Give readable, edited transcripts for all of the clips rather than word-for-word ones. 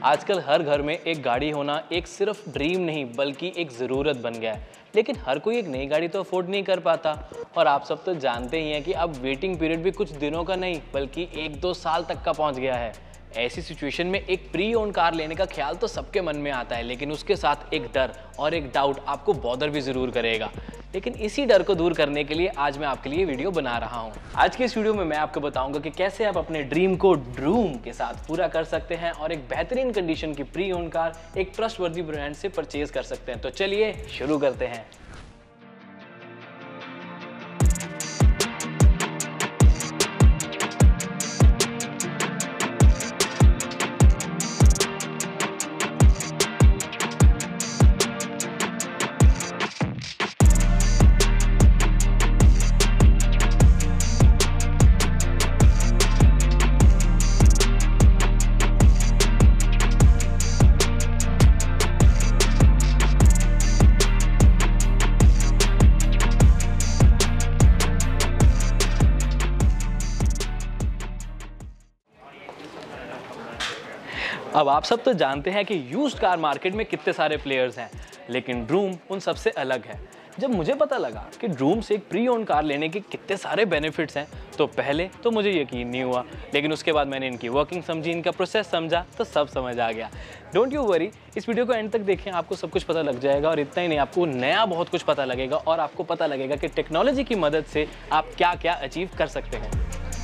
आजकल हर घर में एक गाड़ी होना एक सिर्फ ड्रीम नहीं बल्कि एक ज़रूरत बन गया है। लेकिन हर कोई एक नई गाड़ी तो अफोर्ड नहीं कर पाता और आप सब तो जानते ही हैं कि अब वेटिंग पीरियड भी कुछ दिनों का नहीं बल्कि 1-2 साल तक का पहुंच गया है। ऐसी सिचुएशन में एक प्री ओन कार लेने का ख्याल तो सबके मन में आता है, लेकिन उसके साथ एक डर और एक डाउट आपको बॉदर भी ज़रूर करेगा। लेकिन इसी डर को दूर करने के लिए आज मैं आपके लिए वीडियो बना रहा हूं। आज के इस वीडियो में मैं आपको बताऊंगा कि कैसे आप अपने ड्रीम को ड्रूम के साथ पूरा कर सकते हैं और एक बेहतरीन कंडीशन की प्री ओन कार एक ट्रस्टवर्दी ब्रांड से परचेज कर सकते हैं। तो चलिए शुरू करते हैं। अब आप सब तो जानते हैं कि यूज्ड कार मार्केट में कितने सारे प्लेयर्स हैं, लेकिन ड्रूम उन सबसे अलग है। जब मुझे पता लगा कि ड्रूम से एक प्री ओन कार लेने के कितने सारे बेनिफिट्स हैं तो पहले तो मुझे यकीन नहीं हुआ, लेकिन उसके बाद मैंने इनकी वर्किंग समझी, इनका प्रोसेस समझा तो सब समझ आ गया। डोंट यू वरी, इस वीडियो को एंड तक देखें, आपको सब कुछ पता लग जाएगा। और इतना ही नहीं, आपको नया बहुत कुछ पता लगेगा और आपको पता लगेगा कि टेक्नोलॉजी की मदद से आप क्या क्या अचीव कर सकते हैं।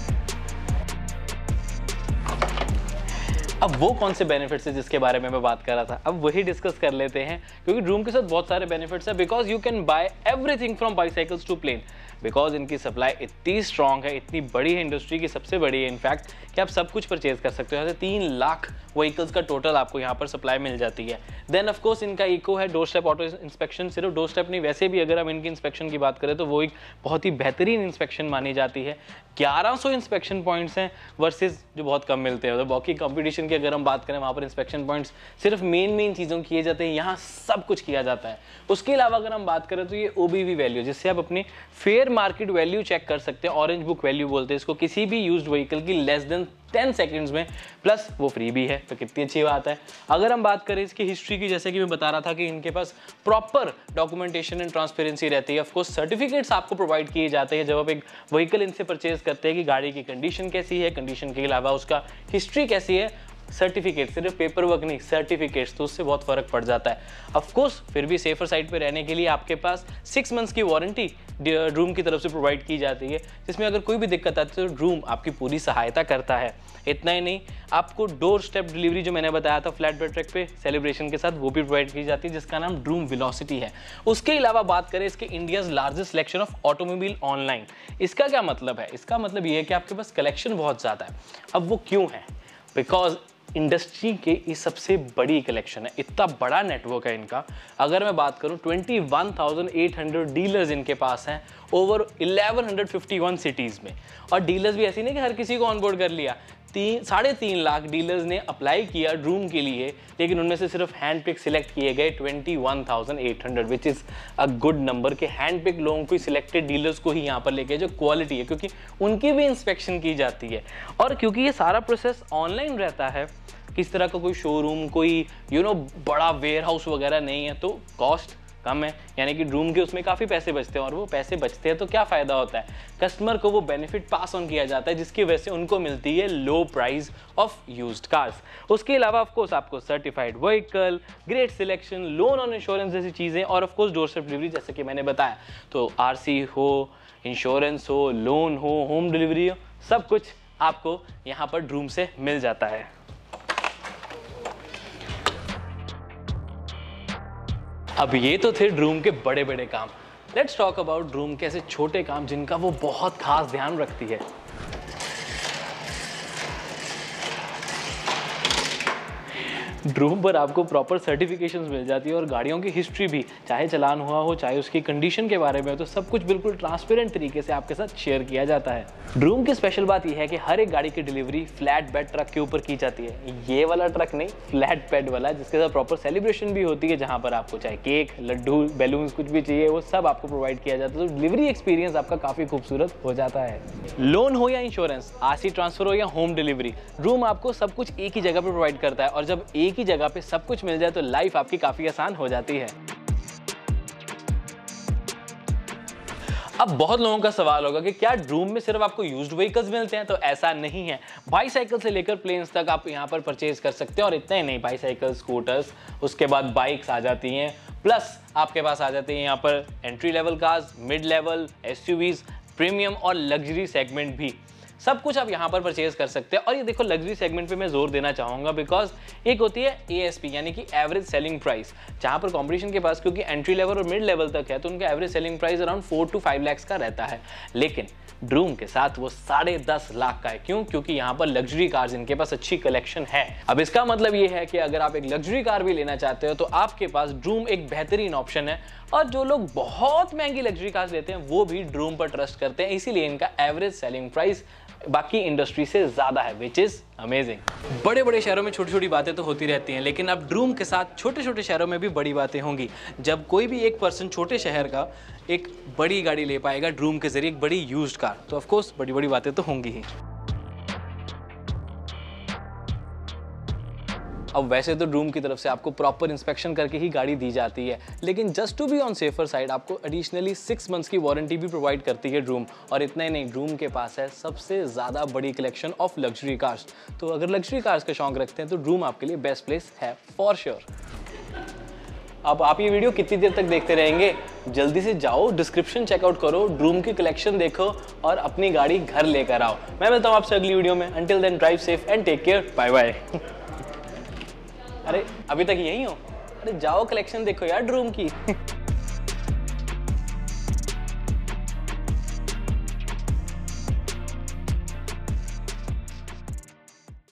अब वो कौन से बेनिफिट्स है जिसके बारे में मैं बात कर रहा था, अब वही डिस्कस कर लेते हैं, क्योंकि ड्रूम के साथ बहुत सारे बेनिफिट्स है। Because you can buy everything from bicycles to plane. Because इनकी सप्लाई इतनी स्ट्रॉन्ग है, इतनी बड़ी है, इंडस्ट्री की सबसे बड़ी है इनफैक्ट, कि आप सब कुछ परचेज कर सकते हो। जैसे 3 लाख व्हीकल्स का टोटल आपको यहाँ पर सप्लाई मिल जाती है। देन ऑफ कोर्स इनका इको है, डोर स्टेप ऑटो इंस्पेक्शन। सिर्फ डोर स्टेप नहीं, वैसे भी अगर हम इनकी इंस्पेक्शन की बात करें तो वो एक बहुत ही बेहतरीन इंस्पेक्शन मानी जाती है। 1100 इंस्पेक्शन पॉइंट्स हैं वर्सेस जो बहुत कम मिलते हैं। बाकी कंपटीशन की अगर हम बात करें, वहाँ पर इंस्पेक्शन पॉइंट्स सिर्फ मेन चीज़ों किए जाते हैं, यहाँ सब कुछ किया जाता है। उसके अलावा अगर हम बात करें तो ये OBV वैल्यू, जिससे आप अपनी फेयर मार्केट वैल्यू चेक कर सकते हैं। ऑरेंज बुक वैल्यू बोलते हैं इसको, किसी भी यूज्ड व्हीकल की लेस देन 10 सेकंड्स में, प्लस वो फ्री भी है, तो कितनी अच्छी बात है। अगर हम बात करें इसकी हिस्ट्री की, जैसे कि मैं बता रहा था कि इनके पास प्रॉपर डॉक्यूमेंटेशन एंड ट्रांसपेरेंसी रहती है। ऑफ कोर्स सर्टिफिकेट्स आपको प्रोवाइड किए जाते हैं जब आप एक व्हीकल इनसे परचेज करते हैं कि गाड़ी की कंडीशन कैसी है, कंडीशन के अलावा उसका हिस्ट्री कैसी है। सर्टिफिकेट, सिर्फ पेपर वर्क नहीं, सर्टिफिकेट्स, तो उससे बहुत फर्क पड़ जाता है। ऑफ कोर्स फिर भी सेफर साइड पे रहने के लिए आपके पास 6 मंथ्स की वारंटी ड्रूम की तरफ से प्रोवाइड की जाती है, जिसमें अगर कोई भी दिक्कत आती है तो ड्रूम आपकी पूरी सहायता करता है। इतना ही नहीं, आपको डोर स्टेप डिलीवरी जो मैंने बताया था फ्लैट बेड ट्रक पे सेलिब्रेशन के साथ, वो भी प्रोवाइड की जाती है, जिसका नाम ड्रूम वेलोसिटी है। उसके अलावा बात करें इसके India's largest selection of automobile online. इसका क्या मतलब है? इसका मतलब ये है कि आपके पास कलेक्शन बहुत ज़्यादा है। अब वो क्यों है? बिकॉज इंडस्ट्री के ये सबसे बड़ी कलेक्शन है, इतना बड़ा नेटवर्क है इनका। अगर मैं बात करूं 21,800 डीलर्स इनके पास हैं ओवर 1151 सिटीज़ में। और डीलर्स भी ऐसी नहीं कि हर किसी को ऑनबोर्ड कर लिया। 3.5 लाख डीलर्स ने अप्लाई किया ड्रूम के लिए, लेकिन उनमें से सिर्फ हैंड पिक सिलेक्ट किए गए 21,800, which is a good number. के हैंड पिक लोगों को, सिलेक्टेड डीलर्स को ही यहाँ पर लेके जो क्वालिटी है, क्योंकि उनकी भी इंस्पेक्शन की जाती है। और क्योंकि ये सारा प्रोसेस ऑनलाइन रहता है, किस तरह का कोई शोरूम, कोई बड़ा वेयर हाउस वगैरह नहीं है, तो कॉस्ट कम है। यानी कि ड्रूम के उसमें काफ़ी पैसे बचते हैं, और वो पैसे बचते हैं तो क्या फ़ायदा होता है? कस्टमर को वो बेनिफिट पास ऑन किया जाता है, जिसकी वजह से उनको मिलती है low price of used cars. उसके अलावा ऑफ कोर्स आपको certified vehicle, great selection, loan on insurance जैसी चीज़ें, और of course door step delivery जैसे कि मैंने बताया। तो RC हो, इंश्योरेंस हो, लोन हो, होम डिलीवरी हो, सब कुछ आपको यहाँ पर ड्रूम से मिल जाता है। अब ये तो थे ड्रूम के बड़े बड़े काम। लेट्स टॉक अबाउट ड्रूम के ऐसे छोटे काम जिनका वो बहुत खास ध्यान रखती है। ड्रूम पर आपको प्रॉपर सर्टिफिकेशंस मिल जाती है और गाड़ियों की हिस्ट्री भी, चाहे चलान हुआ हो, चाहे उसकी कंडीशन के बारे में हो, तो सब कुछ बिल्कुल ट्रांसपेरेंट तरीके से आपके साथ शेयर किया जाता है। ड्रूम की स्पेशल बात यह है कि हर एक गाड़ी की डिलीवरी फ्लैट बेड ट्रक के ऊपर की जाती है। ये वाला ट्रक नहीं, फ्लैट बेड वाला, जिसके साथ प्रॉपर सेलिब्रेशन भी होती है, जहाँ पर आपको चाहे केक, लड्डू, बैलून्स कुछ भी चाहिए वो सब आपको प्रोवाइड किया जाता है। तो डिलीवरी एक्सपीरियंस आपका काफ़ी खूबसूरत हो जाता है। लोन हो या इंश्योरेंस, RC ट्रांसफर हो या होम डिलीवरी, ड्रूम आपको सब कुछ एक ही जगह पर प्रोवाइड करता है। और जब एक एक ही जगह पे सब कुछ मिल जाए तो लाइफ आपकी काफी आसान हो जाती है। अब बहुत लोगों का सवाल होगा कि क्या ड्रूम में सिर्फ आपको यूज्ड व्हीकल्स मिलते हैं? तो ऐसा नहीं है। बाईसाइकिल से लेकर प्लेन्स तक आप यहाँ पर परचेज कर सकते हैं, और इतना ही नहीं, बाईसाइकिल, स्कूटर्स, उसके बाद बाइक्स आ जाती हैं, प्लस आपके पास आ जाते हैं यहाँ पर entry level cars, mid level, SUVs, premium और लग्जरी सेगमेंट भी। सब कुछ आप यहाँ पर परचेज कर सकते हैं। और ये देखो, लग्जरी सेगमेंट पे मैं जोर देना चाहूँगा, बिकॉज एक होती है ASP यानी कि एवरेज सेलिंग प्राइस, जहाँ पर कॉम्पिटिशन के पास क्योंकि एंट्री लेवल और मिड लेवल तक है तो उनका average selling price around 4 to 5 lakh का रहता है, लेकिन ड्रूम के साथ वो 10.5 लाख का है। क्यों? क्योंकि यहाँ पर लग्जरी कार्स इनके पास अच्छी कलेक्शन है। अब इसका मतलब ये है कि अगर आप एक लग्जरी कार भी लेना चाहते हो तो आपके पास ड्रूम एक बेहतरीन ऑप्शन है, और जो लोग बहुत महंगी लग्जरी कार्स लेते हैं वो भी ड्रूम पर ट्रस्ट करते हैं, इसीलिए इनका एवरेज सेलिंग प्राइस बाकी इंडस्ट्री से ज्यादा है, विच इज अमेजिंग। बड़े बड़े शहरों में छोटी छोटी बातें तो होती रहती हैं, लेकिन अब ड्रूम के साथ छोटे छोटे शहरों में भी बड़ी बातें होंगी। जब कोई भी एक पर्सन छोटे शहर का एक बड़ी गाड़ी ले पाएगा ड्रूम के जरिए, एक बड़ी यूज्ड कार, तो ऑफ कोर्स बड़ी बड़ी बातें तो होंगी ही। अब वैसे तो ड्रूम की तरफ से आपको प्रॉपर इंस्पेक्शन करके ही गाड़ी दी जाती है, लेकिन just to be on safer side आपको एडिशनली 6 मंथ्स की वारंटी भी प्रोवाइड करती है ड्रूम। और इतना ही नहीं, ड्रूम के पास है सबसे ज़्यादा बड़ी कलेक्शन ऑफ लग्जरी कार्स। तो अगर लग्जरी कार्स का शौक रखते हैं तो ड्रूम आपके लिए बेस्ट प्लेस है फॉर श्योर। अब आप ये वीडियो कितनी देर तक देखते रहेंगे? जल्दी से जाओ, डिस्क्रिप्शन चेकआउट करो, ड्रूम की कलेक्शन देखो और अपनी गाड़ी घर लेकर आओ। मैं मिलता हूँ आपसे अगली वीडियो में। Until then, drive safe and take care, bye bye. अरे अभी तक यही हो? अरे जाओ, कलेक्शन देखो यार ड्रूम की।